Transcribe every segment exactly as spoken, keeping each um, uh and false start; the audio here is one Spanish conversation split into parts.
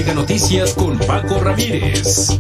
Mega Noticias con Paco Ramírez.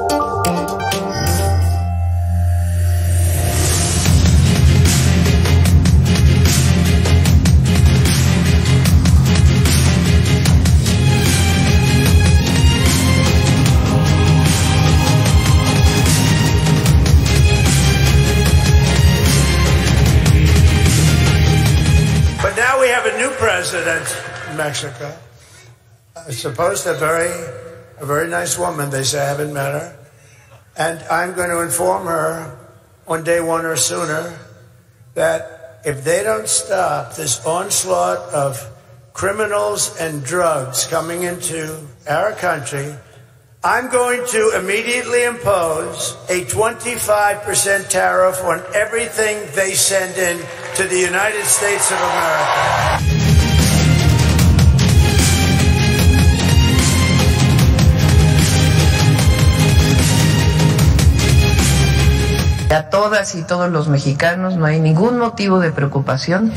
But now we have a new president in Mexico. I suppose a very, a very nice woman. They say I haven't met her, and I'm going to inform her on day one or sooner that if they don't stop this onslaught of criminals and drugs coming into our country, I'm going to immediately impose a twenty-five percent tariff on everything they send in to the United States of America. A todas y todos los mexicanos no hay ningún motivo de preocupación.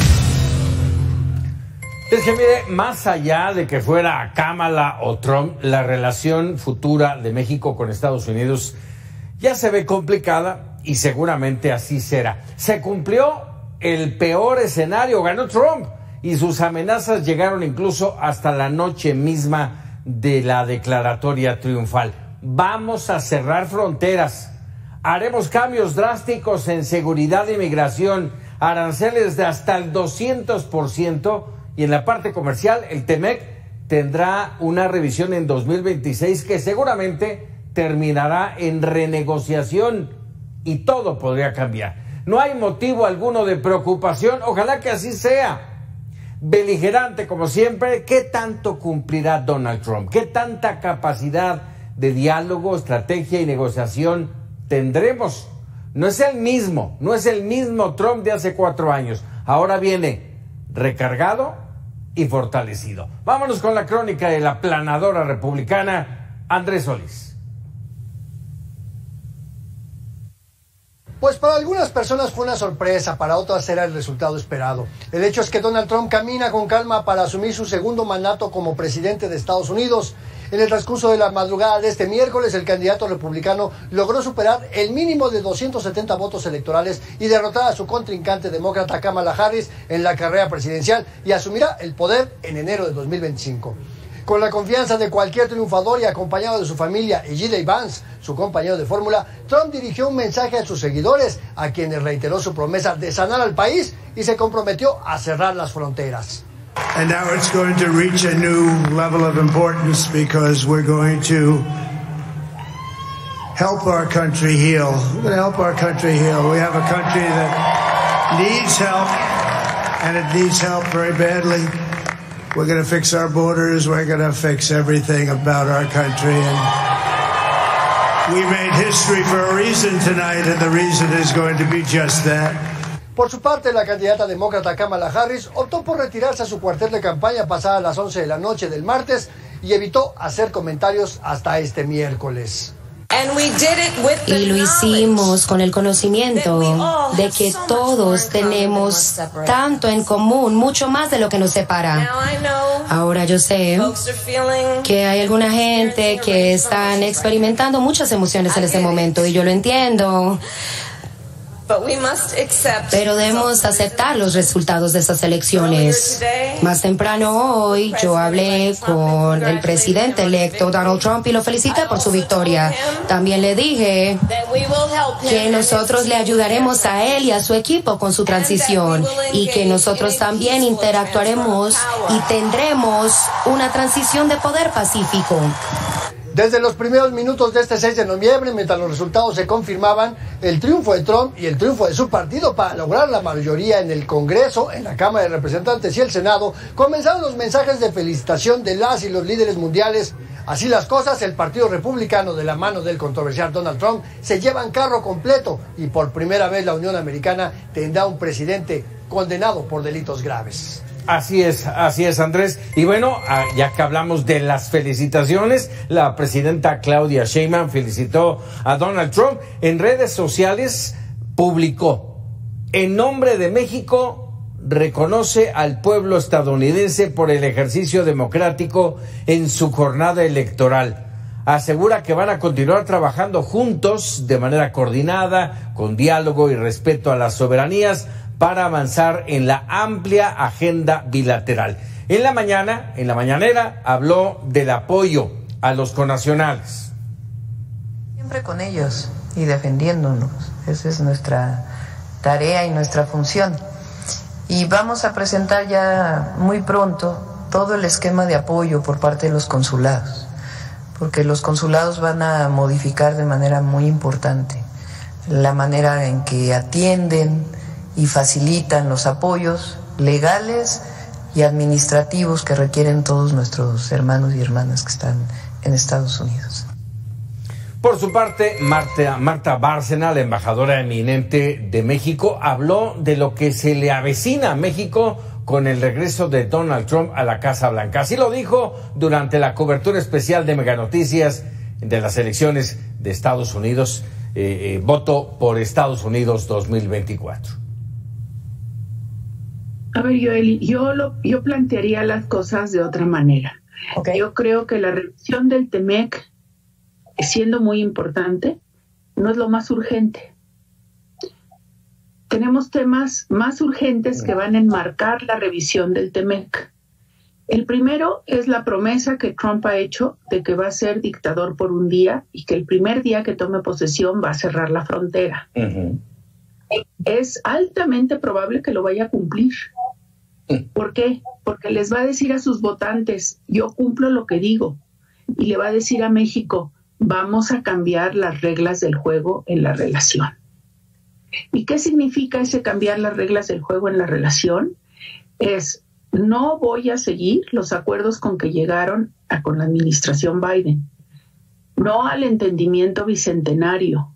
Es que mire, más allá de que fuera Kamala o Trump, la relación futura de México con Estados Unidos ya se ve complicada y seguramente así será. Se cumplió el peor escenario, ganó Trump y sus amenazas llegaron incluso hasta la noche misma de la declaratoria triunfal. Vamos a cerrar fronteras, haremos cambios drásticos en seguridad e inmigración, aranceles de hasta el doscientos por ciento. Y en la parte comercial, el T-M E C tendrá una revisión en dos mil veintiséis que seguramente terminará en renegociación y todo podría cambiar. No hay motivo alguno de preocupación, ojalá que así sea. Beligerante como siempre, ¿qué tanto cumplirá Donald Trump? ¿Qué tanta capacidad de diálogo, estrategia y negociación tendremos? No es el mismo, no es el mismo Trump de hace cuatro años. Ahora viene recargado y fortalecido. Vámonos con la crónica de la planadora republicana, Andrés Solís. Pues para algunas personas fue una sorpresa, para otras era el resultado esperado. El hecho es que Donald Trump camina con calma para asumir su segundo mandato como presidente de Estados Unidos. En el transcurso de la madrugada de este miércoles, el candidato republicano logró superar el mínimo de doscientos setenta votos electorales y derrotar a su contrincante demócrata Kamala Harris en la carrera presidencial y asumirá el poder en enero de dos mil veinticinco. Con la confianza de cualquier triunfador y acompañado de su familia y J D Vance, su compañero de fórmula, Trump dirigió un mensaje a sus seguidores, a quienes reiteró su promesa de sanar al país y se comprometió a cerrar las fronteras. And now it's going to reach a new level of importance because we're going to help our country heal. We're going to help our country heal. We have a country that needs help, and it needs help very badly. We're going to fix our borders. We're going to fix everything about our country. And we made history for a reason tonight, and the reason is going to be just that. Por su parte, la candidata demócrata Kamala Harris optó por retirarse a su cuartel de campaña pasada las once de la noche del martes y evitó hacer comentarios hasta este miércoles. Y lo hicimos con el conocimiento de que todos tenemos tanto en común, mucho más de lo que nos separa. Ahora yo sé que hay alguna gente que están experimentando muchas emociones en este momento y yo lo entiendo. Pero debemos aceptar los resultados de estas elecciones. Más temprano hoy yo hablé con el presidente electo Donald Trump y lo felicité por su victoria. También le dije que nosotros le ayudaremos a él y a su equipo con su transición y que nosotros también interactuaremos y tendremos una transición de poder pacífico. Desde los primeros minutos de este seis de noviembre, mientras los resultados se confirmaban, el triunfo de Trump y el triunfo de su partido para lograr la mayoría en el Congreso, en la Cámara de Representantes y el Senado, comenzaron los mensajes de felicitación de las y los líderes mundiales. Así las cosas, el Partido Republicano, de la mano del controversial Donald Trump, se lleva en carro completo y por primera vez la Unión Americana tendrá un presidente condenado por delitos graves. Así es, así es, Andrés. Y bueno, ya que hablamos de las felicitaciones, la presidenta Claudia Sheinbaum felicitó a Donald Trump. En redes sociales publicó: en nombre de México, reconoce al pueblo estadounidense por el ejercicio democrático en su jornada electoral. Asegura que van a continuar trabajando juntos de manera coordinada, con diálogo y respeto a las soberanías, para avanzar en la amplia agenda bilateral. En la mañana, en la mañanera, habló del apoyo a los connacionales. Siempre con ellos y defendiéndonos. Esa es nuestra tarea y nuestra función. Y vamos a presentar ya muy pronto todo el esquema de apoyo por parte de los consulados, porque los consulados van a modificar de manera muy importante la manera en que atienden y facilitan los apoyos legales y administrativos que requieren todos nuestros hermanos y hermanas que están en Estados Unidos. Por su parte, Marta, Marta Bárcena, la embajadora eminente de México, habló de lo que se le avecina a México con el regreso de Donald Trump a la Casa Blanca. Así lo dijo durante la cobertura especial de Meganoticias de las elecciones de Estados Unidos, eh, eh, voto por Estados Unidos dos mil veinticuatro. A ver, Joely, yo, lo, yo plantearía las cosas de otra manera. Okay. Yo creo que la revisión del T M E C, siendo muy importante, no es lo más urgente. Tenemos temas más urgentes que van a enmarcar la revisión del T M E C. El primero es la promesa que Trump ha hecho de que va a ser dictador por un día y que el primer día que tome posesión va a cerrar la frontera. Uh-huh. Es altamente probable que lo vaya a cumplir. ¿Por qué? Porque les va a decir a sus votantes, yo cumplo lo que digo, y le va a decir a México, vamos a cambiar las reglas del juego en la relación. ¿Y qué significa ese cambiar las reglas del juego en la relación? Es, no voy a seguir los acuerdos con que llegaron a, con la administración Biden, no al entendimiento bicentenario.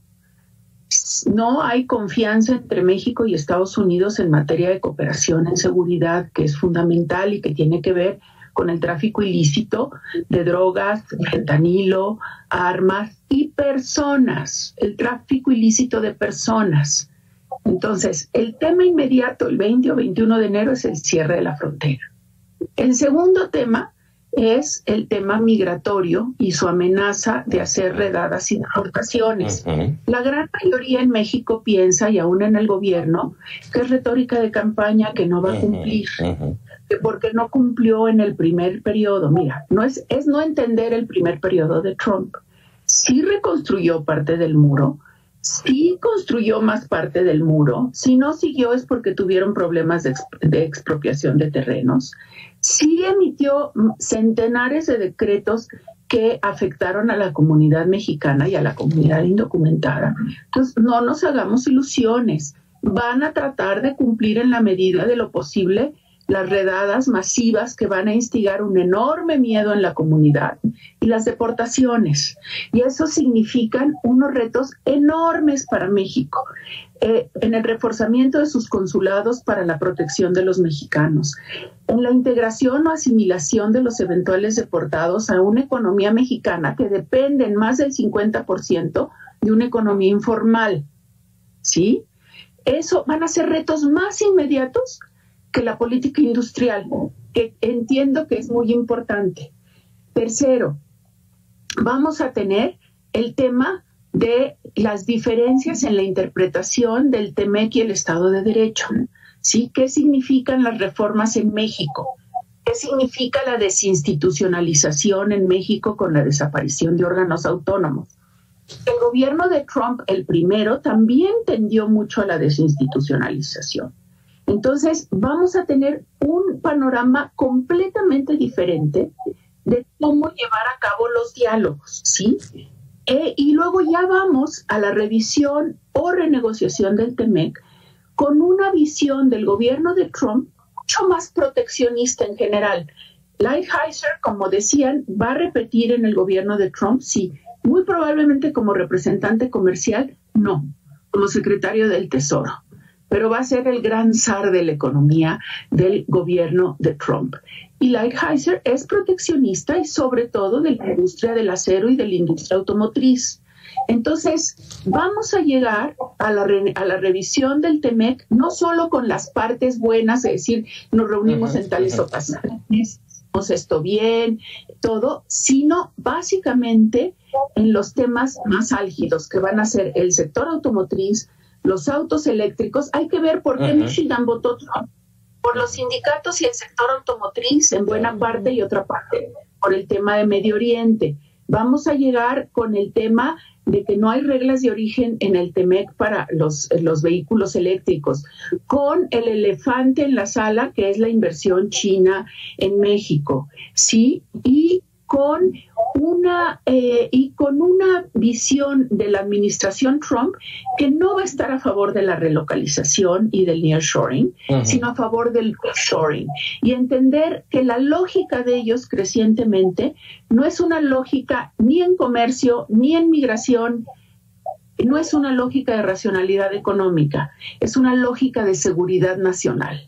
No hay confianza entre México y Estados Unidos en materia de cooperación en seguridad, que es fundamental y que tiene que ver con el tráfico ilícito de drogas, fentanilo, armas y personas, el tráfico ilícito de personas. Entonces, el tema inmediato, el veinte o veintiuno de enero, es el cierre de la frontera. El segundo tema es el tema migratorio y su amenaza de hacer redadas y deportaciones. Uh-huh. La gran mayoría en México piensa, y aún en el gobierno, que es retórica de campaña, que no va a cumplir, uh-huh. que porque no cumplió en el primer periodo. Mira, no es, es no entender el primer periodo de Trump. Sí reconstruyó parte del muro, sí construyó más parte del muro, si no siguió es porque tuvieron problemas de, exp- de expropiación de terrenos, sí emitió centenares de decretos que afectaron a la comunidad mexicana y a la comunidad indocumentada. Entonces, no nos hagamos ilusiones. Van a tratar de cumplir en la medida de lo posible las redadas masivas que van a instigar un enorme miedo en la comunidad y las deportaciones. Y eso significan unos retos enormes para México, eh, en el reforzamiento de sus consulados para la protección de los mexicanos, en la integración o asimilación de los eventuales deportados a una economía mexicana que depende en más del cincuenta por ciento de una economía informal, ¿sí? Eso van a ser retos más inmediatos que la política industrial, que entiendo que es muy importante. Tercero, vamos a tener el tema de las diferencias en la interpretación del T M E C y el Estado de Derecho. ¿Sí? ¿Qué significan las reformas en México? ¿Qué significa la desinstitucionalización en México con la desaparición de órganos autónomos? El gobierno de Trump, el primero, también tendió mucho a la desinstitucionalización. Entonces, vamos a tener un panorama completamente diferente de cómo llevar a cabo los diálogos, ¿sí? Eh, y luego ya vamos a la revisión o renegociación del T M E C con una visión del gobierno de Trump mucho más proteccionista en general. Lighthizer, como decían, va a repetir en el gobierno de Trump, sí. Muy probablemente como representante comercial, no, como secretario del Tesoro. Pero va a ser el gran zar de la economía del gobierno de Trump. Y Lighthizer es proteccionista y sobre todo de la industria del acero y de la industria automotriz. Entonces, vamos a llegar a la, re, a la revisión del T-M E C, no solo con las partes buenas, es decir, nos reunimos uh-huh, en tales uh-huh. ocasiones, hacemos esto bien, todo, sino básicamente en los temas más álgidos, que van a ser el sector automotriz, los autos eléctricos. Hay que ver por qué uh-huh. Michigan votó Trump. Por los sindicatos y el sector automotriz en buena parte y otra parte por el tema de Medio Oriente. Vamos a llegar con el tema de que no hay reglas de origen en el T-M E C para los, los vehículos eléctricos, con el elefante en la sala, que es la inversión china en México, ¿sí? Y con una eh, y con una visión de la administración Trump que no va a estar a favor de la relocalización y del nearshoring, uh-huh. sino a favor del reshoring, y entender que la lógica de ellos crecientemente no es una lógica ni en comercio ni en migración, no es una lógica de racionalidad económica, es una lógica de seguridad nacional.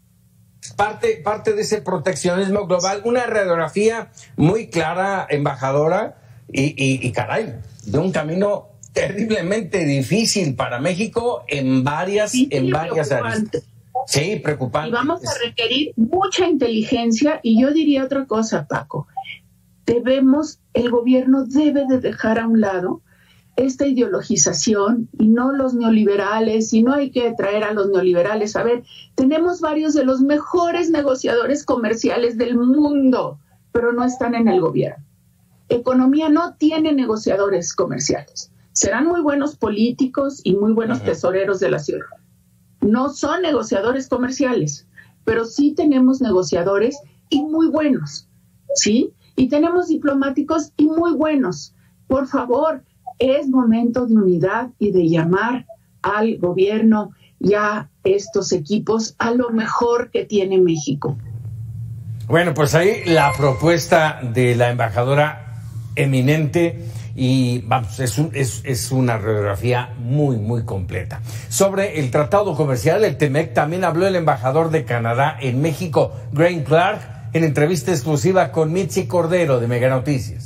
Parte, parte de ese proteccionismo global, una radiografía muy clara, embajadora, y, y, y caray, de un camino terriblemente difícil para México en varias, sí, en varias áreas. Sí, preocupante. Y vamos a requerir mucha inteligencia, y yo diría otra cosa, Paco. Debemos, el gobierno debe de dejar a un lado esta ideologización y no los neoliberales, y no hay que traer a los neoliberales. A ver, tenemos varios de los mejores negociadores comerciales del mundo, pero no están en el gobierno. Economía no tiene negociadores comerciales. Serán muy buenos políticos y muy buenos uh-huh. tesoreros de la ciudad. No son negociadores comerciales, pero sí tenemos negociadores y muy buenos, ¿sí? Y tenemos diplomáticos y muy buenos. Por favor, es momento de unidad y de llamar al gobierno y a estos equipos a lo mejor que tiene México. Bueno, pues ahí la propuesta de la embajadora eminente, y vamos, es, un, es, es una radiografía muy, muy completa. Sobre el tratado comercial, el T-M E C, también habló el embajador de Canadá en México, Graham Clark, en entrevista exclusiva con Mitzi Cordero de Mega Noticias.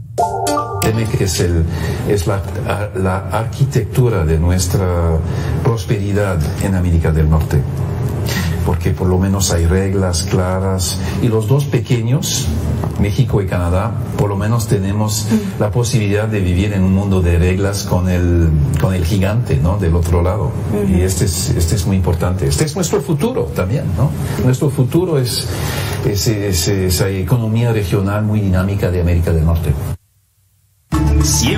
T M E C es, el, es la, la arquitectura de nuestra prosperidad en América del Norte, porque por lo menos hay reglas claras, y los dos pequeños, México y Canadá, por lo menos tenemos la posibilidad de vivir en un mundo de reglas con el, con el gigante, ¿no?, del otro lado. Uh-huh. Y este es, este es muy importante. Este es nuestro futuro también, ¿no? Nuestro futuro es, es, es esa economía regional muy dinámica de América del Norte.